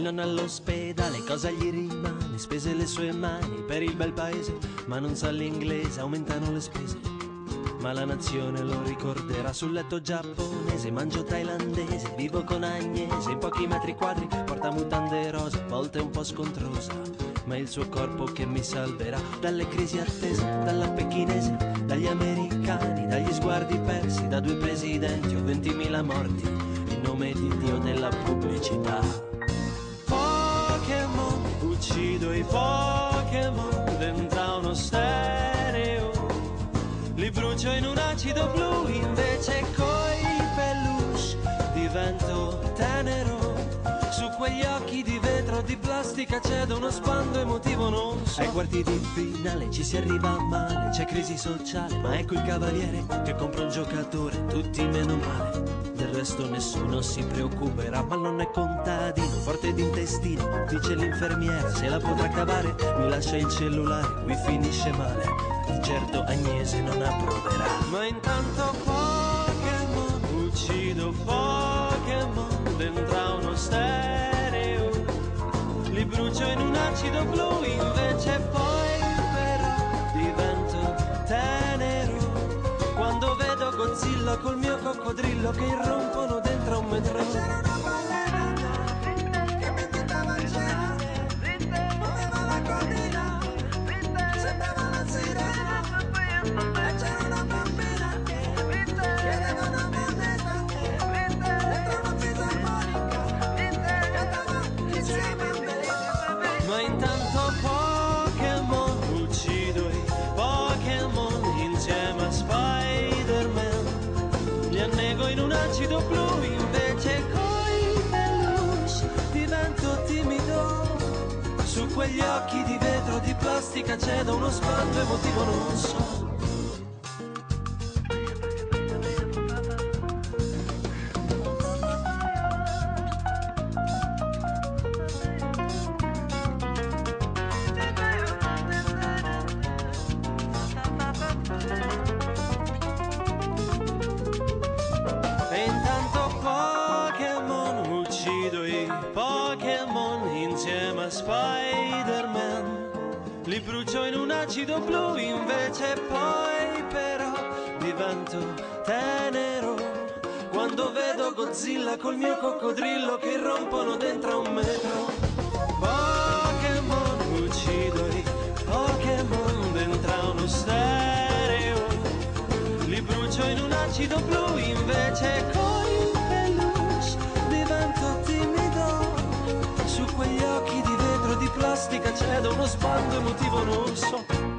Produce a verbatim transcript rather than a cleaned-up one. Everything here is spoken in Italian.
nonno all'ospedale, cosa gli rimane? Spese le sue mani per il bel paese, ma non sa l'inglese, aumentano le spese. Ma la nazione lo ricorderà. Sul letto giapponese, mangio thailandese, vivo con Agnese, in pochi metri quadri, porta mutande rosa, a volte un po' scontrosa, ma è il suo corpo che mi salverà dalle crisi attese, dalla pechinese, dagli americani, dagli sguardi persi, da due presidenti o ventimila morti, in nome di Dio della pubblicità. Pokémon, uccido i Pokémon dentro uno stereo, li brucio in un acido blu, invece coi peluche divento tenero. Su quegli occhi di vetro di plastica c'è uno sbando emotivo, non so. Ai quarti di finale ci si arriva male, c'è crisi sociale, ma ecco il cavaliere che compra un giocatore, tutti meno male. Del resto nessuno si preoccuperà, ma non è contadino, forte d'intestino, dice l'infermiera, se la potrà cavare, mi lascia il cellulare, qui finisce male, di certo Agnese non approverà. Ma intanto Pokémon, uccido Pokémon dentro uno stereo, li brucio in un acido blu, invece poi però divento tenero quando vedo Godzilla col mio coccodrillo che irrompono dentro un metro. C'era una bambina che mentre mangiava muoveva la codina, sembrava una sirena. E c'era una bambina che chiedeva una moneta dentro una fisarmonica, cantava insieme a me. Ma intanto Pokémon, uccido i Pokémon insieme a Spider-Man, li annego in un acido blu, invece coi peluche divento timido. Su quegli occhi di vetro di plastica c'è da uno sbando emotivo, non so. E intanto Pokémon, uccido i Pokémon insieme a Spider-Man, li brucio in un acido blu, invece poi però divento tenero quando vedo Godzilla col mio coccodrillo che irrompono dentro un metro. Pokémon, uccido i Pokémon dentro uno stereo, li brucio in un acido blu, invece coi peluche divento timido. Su quegli occhi di vetro di plastica c'è uno sbando emotivo, non so.